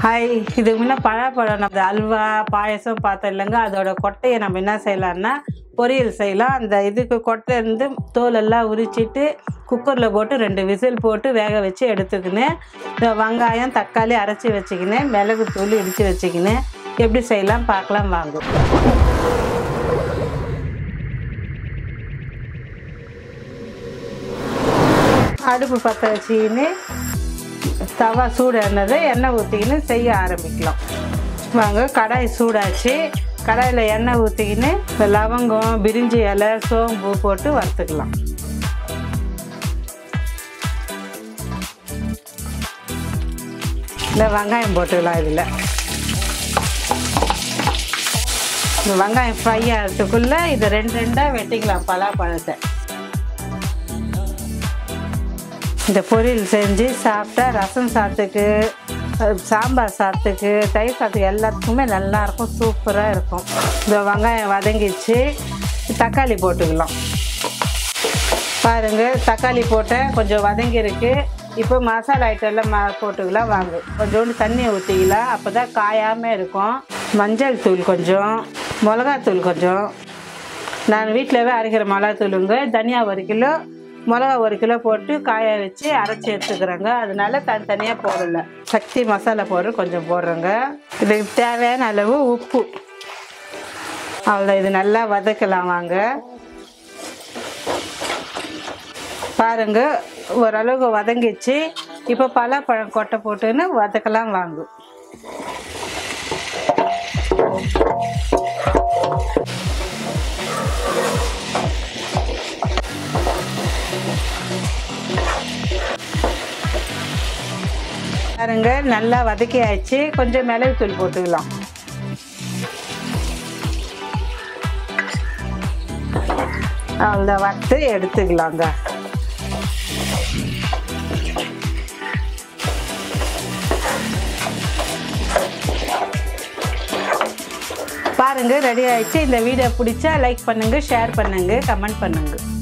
Hi, இதுக்கு முன்னே பழம் நம்ம அல்வா பாயசம் பார்த்தோம் இல்லைங்க. அதோட கொட்டையை நம்ம என்ன செய்யலாம்னா பொரியல் செய்யலாம். அந்த இதுக்கு கொட்டை இருந்து தோலெல்லாம் உரிச்சிட்டு குக்கரில் போட்டு 2 விசில் போட்டு வேக வச்சு எடுத்துக்கினேன். வெங்காயம் தக்காளி அரைச்சி வச்சுக்கினேன், மிளகு தூள் இடித்து வச்சுக்கினேன். எப்படி செய்யலாம் பார்க்கலாம் வாங்க. அடுப்பு பற்ற வச்சுக்கின்னு தவா சூடானது எண்ணெய் ஊற்றிக்கின்னு செய்ய ஆரம்பிக்கலாம் வாங்க. கடாய் சூடாச்சு. கடாயில் எண்ணெய் ஊற்றிக்கின்னு லவங்கம் பிரிஞ்சி இலை சோம்பு போட்டு வறுத்துக்கலாம். இந்த வெங்காயம் போட்டுக்கலாம். இதில் இந்த வெங்காயம் ஃப்ரை ஆகிறதுக்குள்ளே இதை 2 வெட்டிக்கலாம். பலாப்பழத்தை இந்த பொரியல் செஞ்சு சாப்பிட்டா ரசம் சாதத்துக்கு, சாம்பார் சாதத்துக்கு, தயிர் சாதத்துக்கு எல்லாத்துக்குமே நல்லாயிருக்கும், சூப்பராக இருக்கும். இந்த வெங்காயம் வதங்கிச்சு. தக்காளி போட்டுக்கலாம். பாருங்கள், தக்காளி போட்டேன், கொஞ்சம் வதங்கியிருக்கு. இப்போ மசாலா ஐட்டம்லாம் போட்டுக்கலாம் வாங்க. கொஞ்சோண்டு தண்ணி ஊற்றிக்கலாம், அப்போ தான் காயாமல் இருக்கும். மஞ்சள் தூள் கொஞ்சம், மிளகாத்தூள் கொஞ்சம். நான் வீட்டிலவே அரைக்கிற மிளகாத்தூளுங்க. தனியா 1 கிலோ, மிளகா 1 கிலோ போட்டு காய வச்சு அரைச்சி எடுத்துக்கிறேங்க. அதனால தனித்தனியாக போடல. சக்தி மசாலா பவுடர் கொஞ்சம் போடுறேங்க. இதுக்கு தேவையான அளவு உப்பு. அவ்வளோ, இது நல்லா வதக்கலாம் வாங்க. பாருங்க, ஓரளவுக்கு வதங்கிச்சு. இப்போ பலாப்பழம் கொட்டை போட்டுன்னு வதக்கலாம் வாங்க. பாருங்க, நல்லா வதக்கி ஆயிடுச்சு. கொஞ்சம் மிளகு தூள் போட்டுக்கலாம். அவ்வளோ வறுத்து எடுத்துக்கலாங்க. பாருங்க, ரெடி ஆயிடுச்சு. இந்த வீடியோ பிடிச்சா லைக் பண்ணுங்க, ஷேர் பண்ணுங்க, கமெண்ட் பண்ணுங்க.